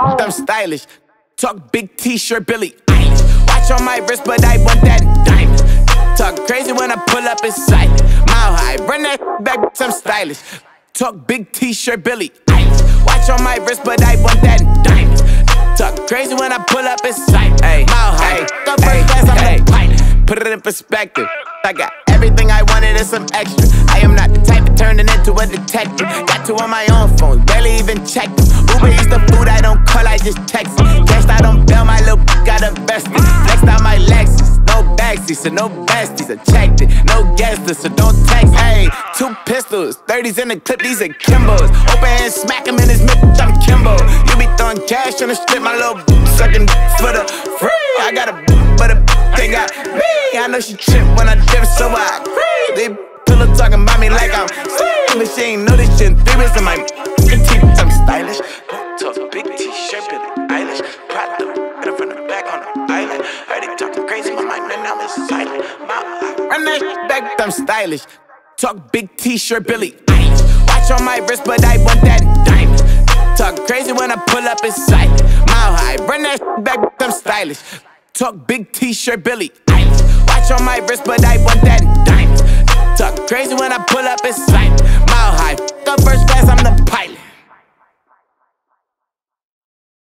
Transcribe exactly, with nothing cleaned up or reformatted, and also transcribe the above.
I'm stylish. Talk big t-shirt, Billie Eilish. Watch on my wrist, but I want that diamond. Talk crazy when I pull up in sight. Mile high, run that back, I'm stylish. Talk big t-shirt, Billie Eilish. Watch on my wrist, but I want that diamond. Talk crazy when I pull up in sight. Ay, mile high, the first class, I'm the pilot. Put it in perspective. I got everything I wanted and some extra. I am not the type of turning into a detective. Got two on my own phone, barely even checked them. Uber Eats the food I don't call, I just text them. Cashed out on bail, my little got invested. Flexed out my Lexus, no backseat, so no besties. I checked it, no guesses, so don't text. Hey, two pistols, thirties in the clip, these are Kimbos. Open hand, smack him in his mid, I'm Kimbo. You be throwing cash on the strip, my little sucking for the free. I got a but a they got me. I know she trip when I dip, so I free. They pillow talking about me like I'm sweet, but she ain't know this shit in three weeks. I'm like, I'm stylish. Talk big t-shirt, Billie Eilish. Prada, right in front of the back on the island. Heard they talking crazy, my mind right now is silent. Run that shit back, I'm stylish. Talk big t-shirt, Billie Eilish. Watch on my wrist, but I want that diamond. Talk crazy when I pull up in sight. Mile high, run that shit back, I'm stylish. Talk big t-shirt, Billie Eilish. Watch on my wrist, but I want that diamond. Talk crazy when I pull up in sight. Mile high, the first class, I'm the